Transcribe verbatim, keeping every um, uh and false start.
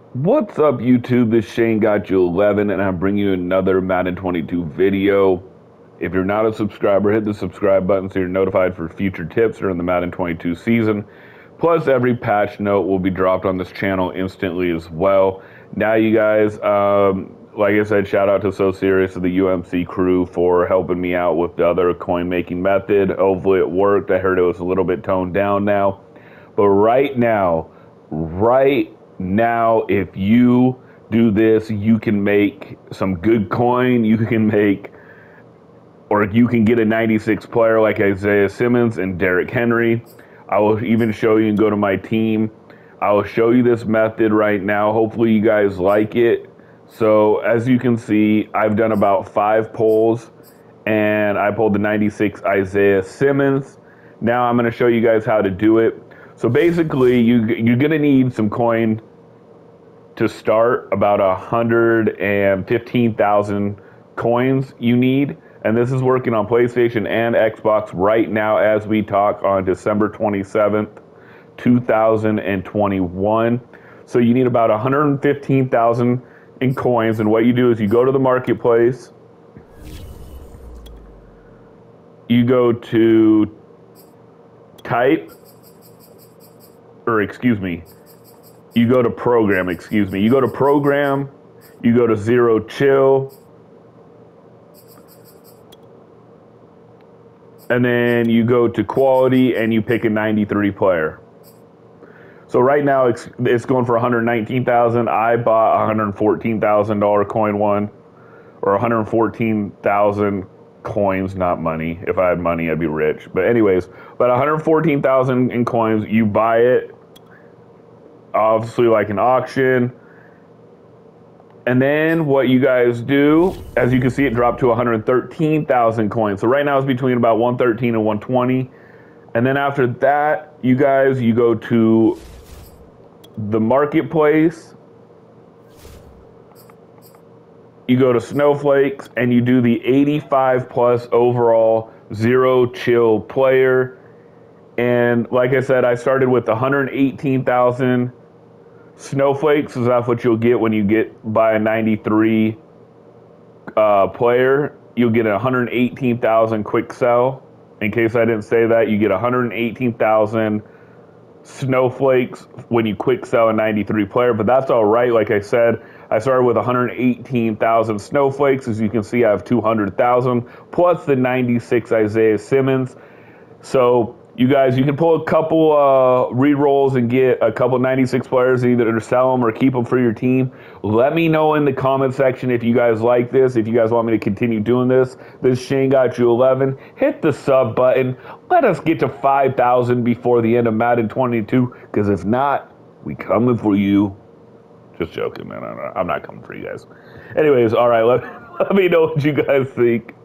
What's up, YouTube? This is Shane Got You eleven, and I'm bringing you another Madden twenty-two video. If you're not a subscriber, hit the subscribe button so you're notified for future tips during the Madden twenty-two season. Plus, every patch note will be dropped on this channel instantly as well. Now, you guys, um, like I said, shout out to So Serious of the U M C crew for helping me out with the other coin making method. Hopefully, it worked. I heard it was a little bit toned down now. But right now, right now, if you do this, you can make some good coin. You can make, or you can get a ninety-six player like Isaiah Simmons and Derrick Henry. I will even show you and go to my team. I will show you this method right now. Hopefully you guys like it. So as you can see, I've done about five polls and I pulled the ninety-six Isaiah Simmons. Now I'm going to show you guys how to do it. So basically, you, you're going to need some coin to start, about one hundred fifteen thousand coins you need. And this is working on PlayStation and Xbox right now as we talk on December twenty-seventh, two thousand twenty-one. So you need about one hundred fifteen thousand in coins. And what you do is you go to the marketplace, you go to type, or excuse me, you go to program, excuse me. You go to program, you go to zero chill, and then you go to quality and you pick a ninety-three player. So right now it's, it's going for one hundred nineteen thousand. I bought a one hundred fourteen thousand dollar coin one, or one hundred fourteen thousand coins, not money. If I had money, I'd be rich. But anyways, but one hundred fourteen thousand in coins, you buy it, obviously like an auction. And then what you guys do, as you can see, it dropped to one hundred thirteen thousand coins. So right now it's between about one thirteen and one twenty. And then after that, you guys, you go to the marketplace, you go to Snowflakes, and you do the eighty-five plus overall zero chill player. And like I said, I started with one hundred eighteen thousand Snowflakes, so that's what you'll get when you get by a ninety-three uh, player. You'll get a one hundred eighteen thousand quick sell. In case I didn't say that, you get one hundred eighteen thousand Snowflakes when you quick sell a ninety-three player, but that's all right. Like I said, I started with one hundred eighteen thousand Snowflakes. As you can see, I have two hundred thousand plus the ninety-six Isaiah Simmons. So you guys, you can pull a couple uh, re-rolls and get a couple ninety-six players, either to sell them or keep them for your team. Let me know in the comment section if you guys like this, if you guys want me to continue doing this. This is Shane Got You eleven. Hit the sub button. Let us get to five thousand before the end of Madden twenty-two, because if not, we coming for you. Just joking, man. I'm not coming for you guys. Anyways, all right, let, let me know what you guys think.